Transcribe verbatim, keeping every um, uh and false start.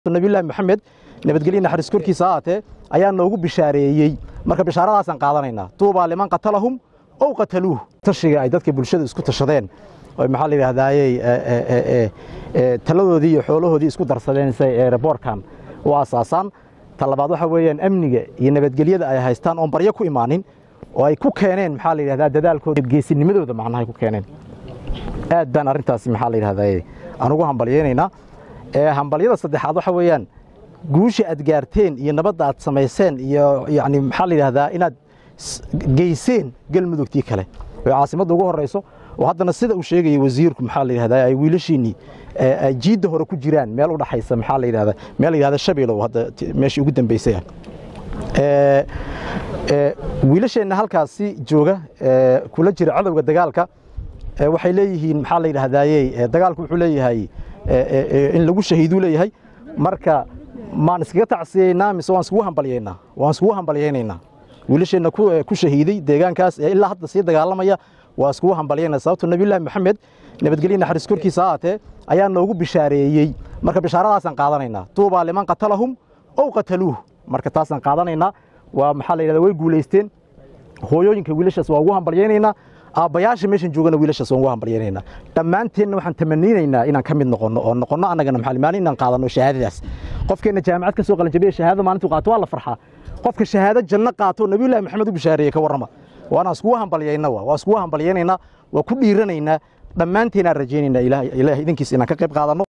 النبي الله محمد نبتقلينا حرس كركي ساعته أيان نوجو بشاريي مركب بشارة أصلا قاعديننا طوبى لمن قتلهم أو قتلوه تشري عيدات كبلشة اسكت الشدين ومحل هذا أي تلوه دي حوله دي اسكت درسلين سي ربور كان وأساسا طلبات حويا أمنية ينبتقليه أي هايستان أم بريكو إيمانين وأي كوكينين محل هذا دال كود جيسين نمدو ده معناه كوكينين aad baan arintaas maxaa la yiraahdaa aan ugu hambalyeynayna ee hambalyada saddexaad waxa weeyaan guusha aad gaarteen iyo nabadda aad sameyseen iyo yaani maxaa la yiraahdaa inaad geyseen galmudugtii kale oo caasimadda ugu horeyso oo haddana sida uu sheegay wasiirku maxaa la yiraahdaa ay wiilashiini ay jiida hore ku jiraan meel u dhaxaysa maxaa la yiraahdaa meel la yiraahdo Shabeelow hadda meeshii ugu dambeysay ee ee wiilasheena halkaasi jooga ee kula jira cadawga dagaalka waxay leeyihiin maxaa la yiraahdaayay dagaalku wuxuu leeyahay in lagu shahiido leeyahay marka maan iskaga tacsiyeynaa mise waan isku hambalyeynaa waan isku hambalyeynaa wiilasheena ku shahiiday deegaankaas ilaa hadda si dagaalamaya waa isku hambalyeynaa sababtoo nabi ilaahi maxamed nabadgelyada xariis korkiisa aate ayaa noogu bishaareeyay marka bishaaradaasaan qaadanaynaa tuuba liman qatalahum aw qataluuh marka taasaan qaadanaynaa waa maxaa la yiraahdaa way guuleysteen hooyooyinka wiilashaas waa ugu hambalyeynaa aabbayaasha meeshan joogana wiilashaas waan ugu hambalyeynaa dhammaanteedna waxaan tamaninaynaa inaan ka mid noqono oo noqono annagana macallimiin inaan qaadano shahaadadaas qofkeena jaamacad ka soo qalin jabiyay shahaado maalintu qaato waa la farxaa qofka shahaado janno qaato nabi ilaahi maxamed u bishaareeyay ka warrama waana isku hambalyeynaa waa isku hambalyeynaa waa ku dhiiranaynaa dhammaanteena rajaynaynaa ilaahay ilaahay idinkiisa inaan ka qayb qaadano